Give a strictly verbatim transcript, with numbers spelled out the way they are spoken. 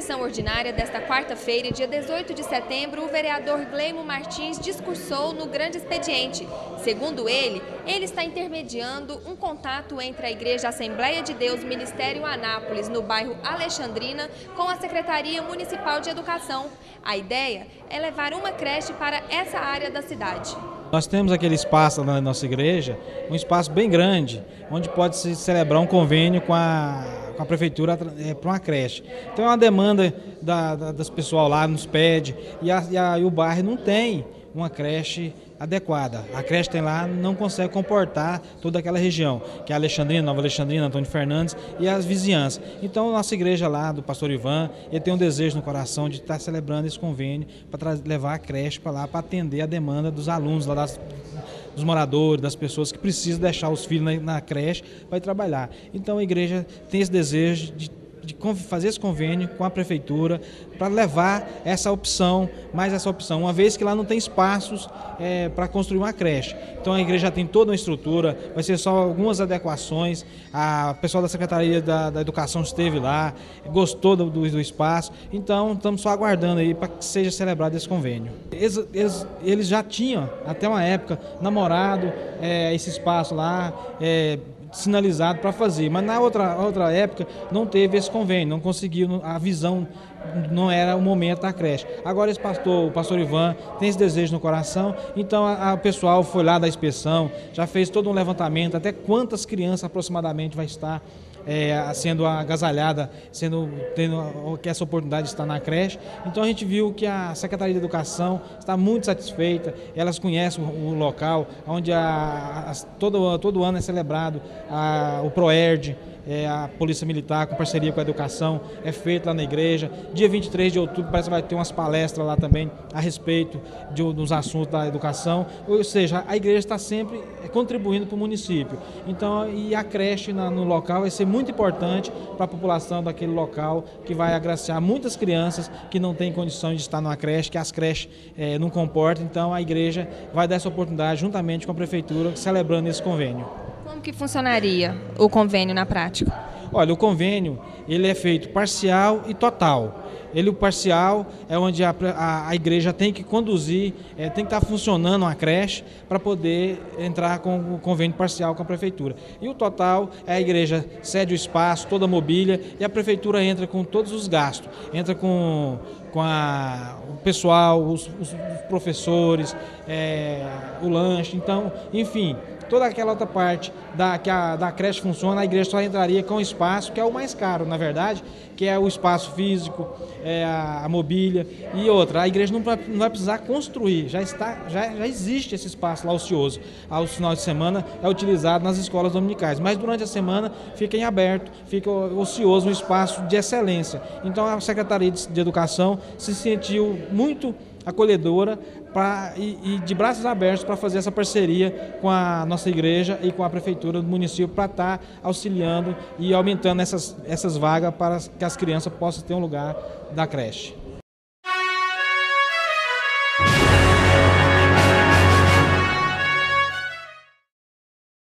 sessão ordinária desta quarta-feira, dia dezoito de setembro, o vereador Gleimo Martins discursou no grande expediente. Segundo ele, ele está intermediando um contato entre a Igreja Assembleia de Deus Ministério Anápolis, no bairro Alexandrina, com a Secretaria Municipal de Educação. A ideia é levar uma creche para essa área da cidade. Nós temos aquele espaço na nossa igreja, um espaço bem grande, onde pode se celebrar um convênio com a, com a prefeitura é, para uma creche. Então é uma demanda da, da, das pessoal lá, nos pede, e, a, e, a, e o bairro não tem uma creche adequada. A creche tem lá, não consegue comportar toda aquela região, que é Alexandrina, Nova Alexandrina, Antônio Fernandes e as vizinhanças. Então, a nossa igreja lá, do pastor Ivan, ele tem um desejo no coração de estar celebrando esse convênio para levar a creche para lá, para atender a demanda dos alunos, lá das, dos moradores, das pessoas que precisam deixar os filhos na, na creche para ir trabalhar. Então, a igreja tem esse desejo de de fazer esse convênio com a prefeitura para levar essa opção, mais essa opção, uma vez que lá não tem espaços é, para construir uma creche. Então a igreja já tem toda uma estrutura, vai ser só algumas adequações. A pessoal da Secretaria da, da Educação esteve lá, gostou do, do, do espaço, então estamos só aguardando aí para que seja celebrado esse convênio. Eles, eles, eles já tinham, até uma época, namorado é, esse espaço lá, é, sinalizado para fazer, mas na outra, outra época não teve esse convênio, não conseguiu, a visão não era o momento da creche. Agora esse pastor, o pastor Ivan, tem esse desejo no coração, então o pessoal foi lá da inspeção, já fez todo um levantamento, até quantas crianças aproximadamente vai estar É, sendo agasalhada, sendo, tendo essa oportunidade de estar na creche. Então a gente viu que a Secretaria de Educação está muito satisfeita, elas conhecem o, o local, onde a, a, todo, todo ano é celebrado a, o PROERD, é, a Polícia Militar, com parceria com a Educação, é feito lá na igreja. Dia vinte e três de outubro parece que vai ter umas palestras lá também a respeito de, dos assuntos da educação, ou seja, a igreja está sempre contribuindo para o município. Então, e a creche na, no local vai ser muito importante para a população daquele local, que vai agraciar muitas crianças que não têm condições de estar numa creche, que as creches é, não comportam. Então a igreja vai dar essa oportunidade juntamente com a prefeitura, celebrando esse convênio. Como que funcionaria o convênio na prática? Olha, o convênio ele é feito parcial e total. Ele, o parcial, é onde a, a, a igreja tem que conduzir, é, tem que estar funcionando uma creche para poder entrar com o convênio parcial com a prefeitura. E o total é a igreja cede o espaço, toda a mobília, e a prefeitura entra com todos os gastos. Entra com, com a, o pessoal, os, os professores, é, o lanche, então, enfim, toda aquela outra parte da, que a, da creche funciona, a igreja só entraria com o espaço, que é o mais caro, na verdade, que é o espaço físico, é a, a mobília e outra. A igreja não vai, não vai precisar construir, já, está, já, já existe esse espaço lá ocioso. Aos finais de semana é utilizado nas escolas dominicais, mas durante a semana fica em aberto, fica ocioso, um espaço de excelência. Então a Secretaria de, de Educação se sentiu muito acolhedora pra, e, e de braços abertos para fazer essa parceria com a nossa igreja e com a prefeitura do município para estar tá auxiliando e aumentando essas, essas vagas para que as crianças possam ter um lugar da creche.